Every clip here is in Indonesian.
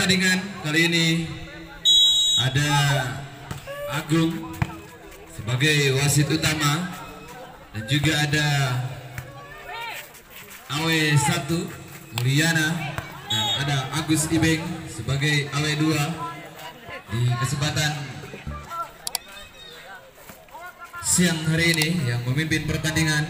pertandingan kali ini ada Agung sebagai wasit utama dan juga ada AW1 Mulyana dan ada Agus Ibeng sebagai AW2 di kesempatan siang hari ini yang memimpin pertandingan.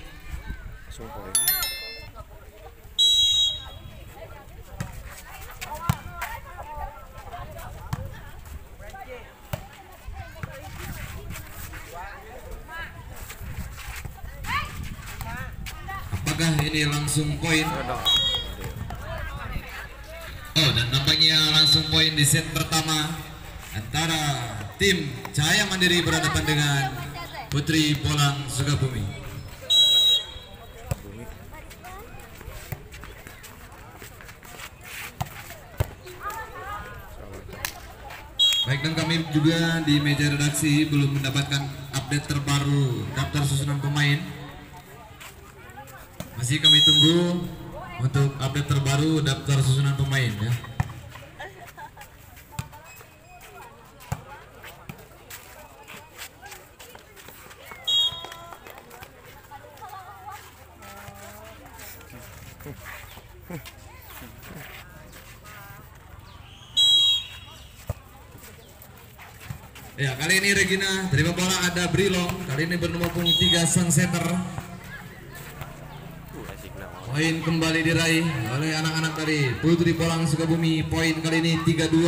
Apakah ini langsung poin? Oh, dan nampaknya langsung poin di set pertama antara tim Cahaya Mandiri berhadapan dengan Putri Polang Sukabumi. Baik, dan kami juga di meja redaksi belum mendapatkan update terbaru daftar susunan pemain. Masih kami tunggu untuk update terbaru daftar susunan pemain ya. Ya, kali ini Regina terima bola, ada Brilong. Kali ini bernomor punggung 3 sang setter. Poin kembali diraih oleh anak-anak dari Putri Polang Sukabumi. Poin kali ini 3-2.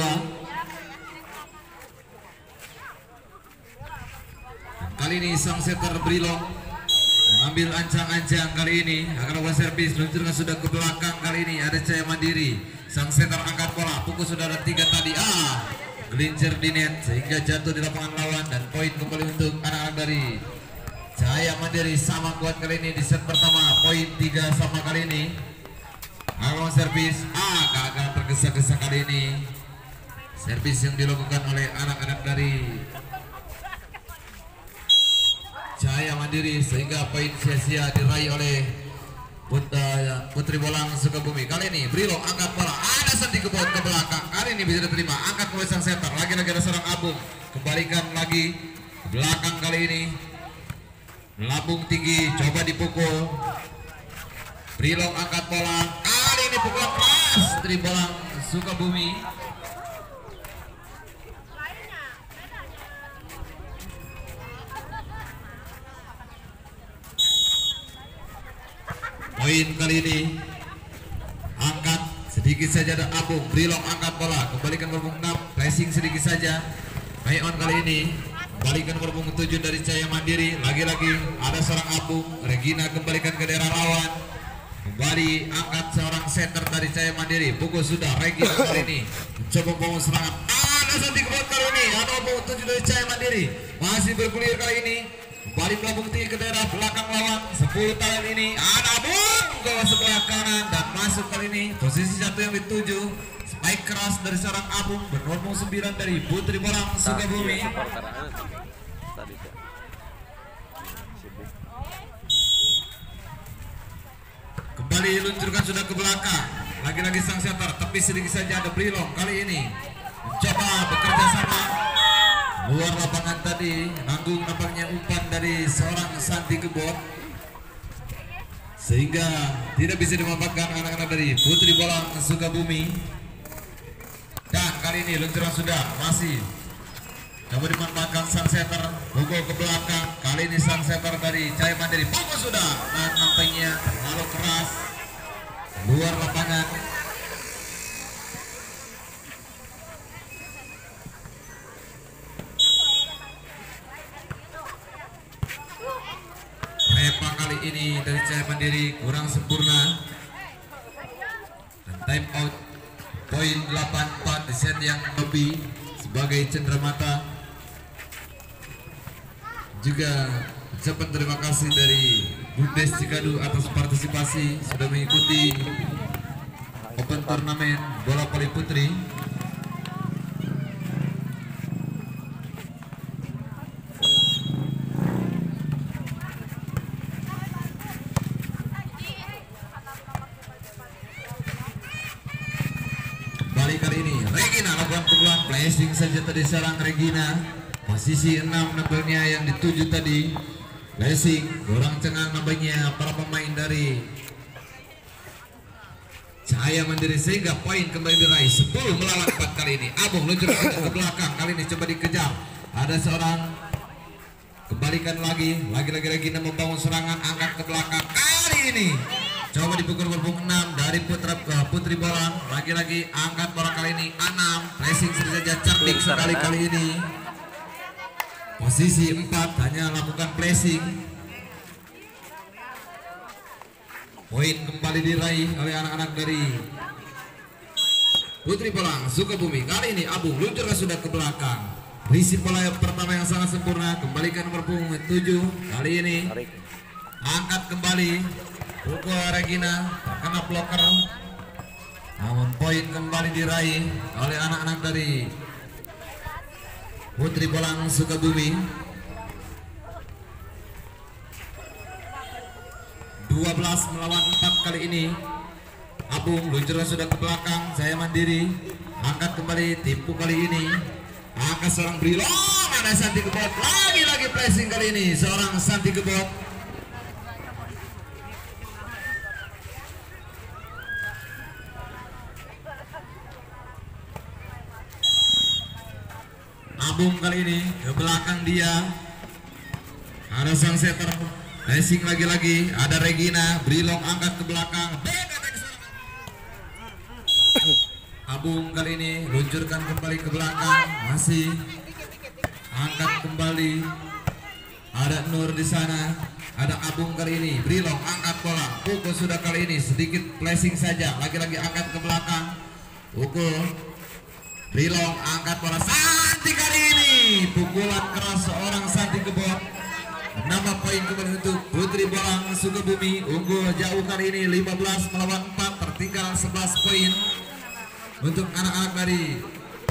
Kali ini sang setter Brilong mengambil ancang-ancang kali ini akan melakukan servis, luncurkan sudah ke belakang. Kali ini ada Cahaya Mandiri. Sang setter angkat bola, pukul sudah ada 3 tadi. Gelincir di net sehingga jatuh di lapangan lawan dan poin kembali untuk anak-anak dari Cahaya Mandiri. Sama kuat kali ini di set pertama, poin 3 sama kali ini. Lawan servis, gagal tergesa-gesa kali ini. Servis yang dilakukan oleh anak-anak dari Cahaya Mandiri sehingga poin sia-sia diraih oleh Putri Polang Sukabumi. Kali ini Brilong angkat bola, ada senti kebot ke belakang. Kali ini bisa diterima, angkat oleh sang setter. Lagi-lagi ada seorang Abung, kembalikan lagi ke belakang kali ini. Lambung tinggi, coba dipukul. Brilong angkat bola, kali ini pukulan keras Putri Polang Sukabumi. Poin kali ini angkat sedikit saja ada Abung. Brilong angkat bola, kembalikan berbung 6, pressing sedikit saja. Play on kali ini kembalikan berbung 7 dari Cahaya Mandiri. Lagi-lagi ada seorang Abung. Regina kembalikan ke daerah lawan. Kembali angkat seorang setter dari Cahaya Mandiri. Pukul sudah Regina kali ini mencoba membangun serangan. Ada senti kebot kali ini. Ada berbung 7 dari Cahaya Mandiri. Masih bergulir kali ini. Kembali melambung tinggi ke daerah belakang lawan. 10 tahun ini ada Abung ke sebelah kanan dan masuk kali ini. Posisi satu yang dituju. Spike keras dari seorang Abung bernomor 9 dari Putri Polang Sukabumi. Kembali luncurkan sudah ke belakang. Lagi-lagi sang setter, tapi sedikit saja ada Brilong. Kali ini mencoba bekerja sama. Luar lapangan tadi, nanggung nampaknya umpan dari seorang Santi Kebot sehingga tidak bisa dimanfaatkan anak-anak dari Putri Polang Sukabumi. Dan kali ini luncuran sudah masih coba dimanfaatkan sang setter, pukul ke belakang. Kali ini sang setter dari Cahaya Mandiri, pukul sudah, dan nampaknya terlalu keras luar lapangan. Repa kali ini dari Cahaya Mandiri kurang sempurna dan time out. Poin 8-4 di set yang lebih sebagai cenderamata. Juga ucapan terima kasih dari Bundes Cikadu atas partisipasi sudah mengikuti Open Turnamen Bola Voli Putri. Kali ini Pressing saja tadi serang Regina. Posisi 6 nampaknya yang dituju tadi. Pressing, dorong cengang nampaknya para pemain dari Cahaya Mandiri sehingga poin kembali diraih 10 melawan 4 kali ini. Abung luncur ke belakang, kali ini coba dikejar. Ada seorang kembalikan lagi Regina membangun serangan, angkat ke belakang. Kali ini coba dipukul berbung 6 dari Putri Bolang. Lagi-lagi angkat bola kali ini 6. Pressing saja cerdik sekali kali ini. Posisi 4 hanya lakukan pressing. Poin kembali diraih oleh anak-anak dari Putri Bolang Sukabumi. Kali ini Abung luncur sudah ke belakang. Risi bola yang pertama yang sangat sempurna. Kembalikan nomor punggung 7. Kali ini angkat kembali. Pukul Regina terkena bloker. Namun poin kembali diraih oleh anak-anak dari Putri Bolang Sukabumi. 12 melawan 4 kali ini. Abung luncur sudah ke belakang. Saya Mandiri angkat kembali. Tipu kali ini angkat seorang Brilon. Ada Santi Gebot. Lagi-lagi pressing kali ini seorang Santi Gebot. Abung kali ini ke belakang dia. Ada sang setter. Racing lagi-lagi. Ada Regina. Brilong angkat ke belakang. Abung kali ini luncurkan kembali ke belakang. Masih angkat kembali. Ada Nur di sana. Ada Abung kali ini. Brilong angkat bola. Pukul sudah kali ini sedikit flashing saja. Lagi-lagi angkat ke belakang. Pukul. Brilong angkat bola. Santi kali ini. Pukulan keras seorang Santi Gebot. Nama poin kembali untuk Putri Bolang Sukabumi. Unggul jauh kali ini 15 melawan 4. Tertinggal 11 poin untuk anak-anak dari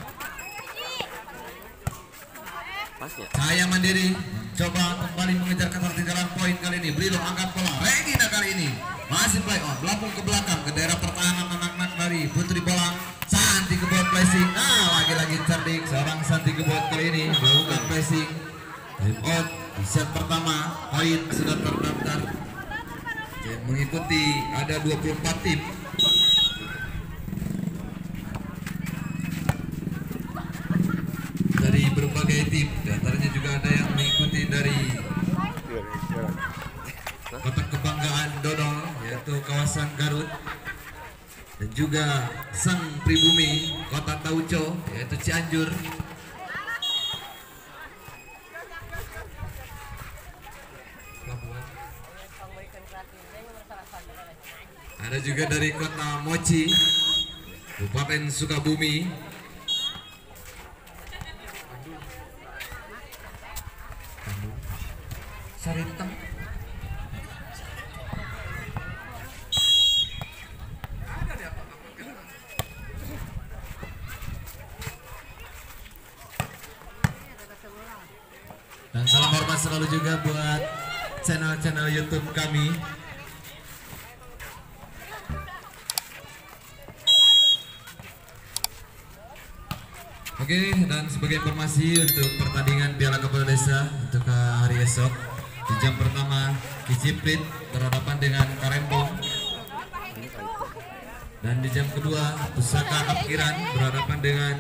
Cahaya Mandiri. Coba kembali mengejar ketertinggalan poin kali ini. Brilong angkat bola. Regina kali ini masih play on. Melapung ke belakang ke daerah pertahanan anak-anak dari Putri Bolang. Santi Gebot pressing. Lagi-lagi cerdik seorang Santi Gebot kali ini melakukan pressing. Time out di set pertama. Poin sudah terdaftar. Yang mengikuti ada 24 tim. Dari berbagai tim, diantaranya juga ada yang mengikuti dari Kota Kebanggaan Dodol, yaitu kawasan Garut, dan juga Sang Pribumi Kota Tauco, yaitu Cianjur. Ada juga dari Kota Mochi, Kabupaten Sukabumi. Sarintang. Dan salam hormat selalu juga buat channel-channel YouTube kami. Oke, dan sebagai informasi untuk pertandingan Piala Kepala Desa untuk hari esok, di jam pertama Kiciprit berhadapan dengan Karembong, dan di jam kedua Pusaka Apkiran berhadapan dengan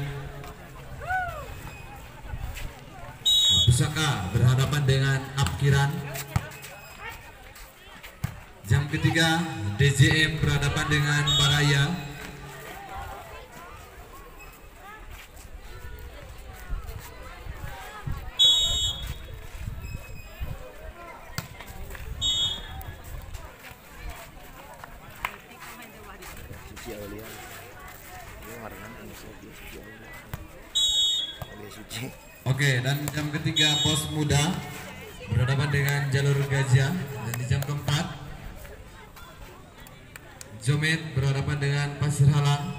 Apkiran. Jam ketiga DJM berhadapan dengan Baraya. Oke, dan jam ketiga Pos Muda berhadapan dengan Jalur Gajah, dan di jam keempat Jomet berhadapan dengan Pasir Halang.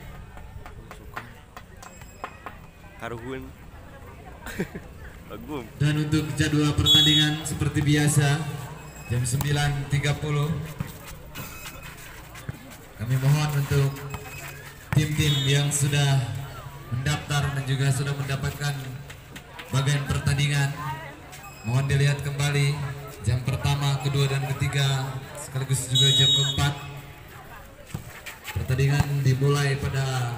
Dan untuk jadwal pertandingan seperti biasa jam 9.30 kami mohon untuk tim-tim yang sudah mendaftar dan juga sudah mendapatkan bagian pertandingan. Mohon dilihat kembali jam pertama, kedua dan ketiga sekaligus juga jam keempat. Pertandingan dimulai pada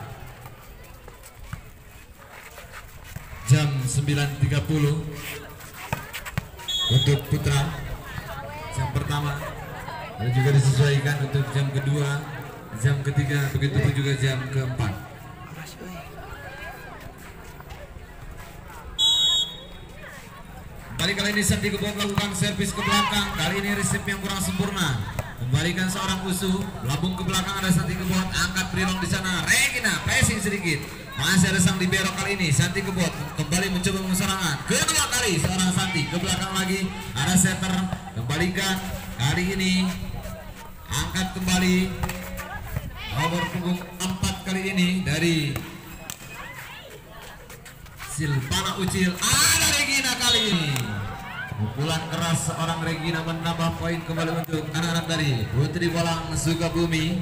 jam 9.30 untuk putra jam pertama, dan juga disesuaikan untuk jam kedua, jam ketiga, begitu pun juga jam keempat. Kali ini Santi Kebot melakukan servis ke belakang. Kali ini resep yang kurang sempurna. Kembalikan seorang musuh, labung ke belakang, ada Santi Kebot, angkat Brilong di sana. Regina pressing sedikit. Masih ada sang libero kali ini. Santi Kebot kembali mencoba serangan. Kedua kali seorang Santi ke belakang lagi. Ada setter, kembalikan. Kali ini angkat kembali. Nomor punggung 4 kali ini dari Silvana Ucil. Ada Regina kali ini. Pukulan keras seorang Regina menambah poin kembali untuk anak-anak dari Putri Bolang Sukabumi.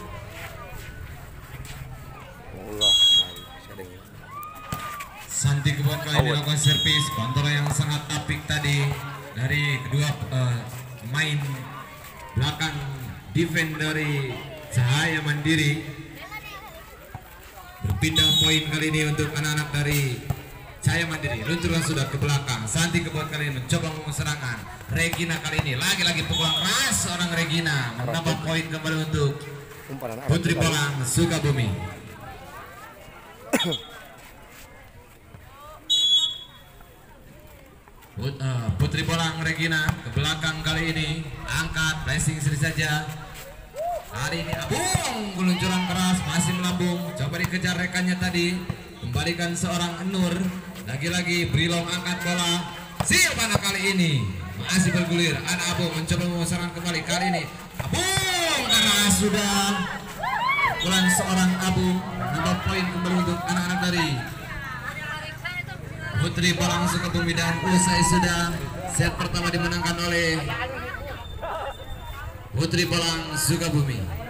Santi Kebot kali ini melakukan servis, kontrol yang sangat apik tadi dari kedua main belakang defense dari Cahaya Mandiri. Berpindah poin kali ini untuk anak-anak dari Cahaya Mandiri. Luncuran sudah ke belakang. Santi Kebot kali ini mencoba membangun serangan. Regina kali ini lagi-lagi pukulan keras seorang Regina menambah poin kembali untuk Putri Bolang Sukabumi. Putri Bolang Regina ke belakang kali ini, angkat pressing seri saja. Hari ini Abung, peluncuran keras masih melambung, coba dikejar rekannya tadi, kembalikan seorang Nur. Lagi-lagi Brilong angkat bola. Silvana kali ini masih bergulir, ada Abung mencoba memasarkan kembali. Kali ini Abung karena sudah pukulan seorang Abung, nambah poin kembali untuk anak-anak dari Putri Bolang Sukabumi. Dan usai sudah set pertama dimenangkan oleh Putri Bolang Sukabumi.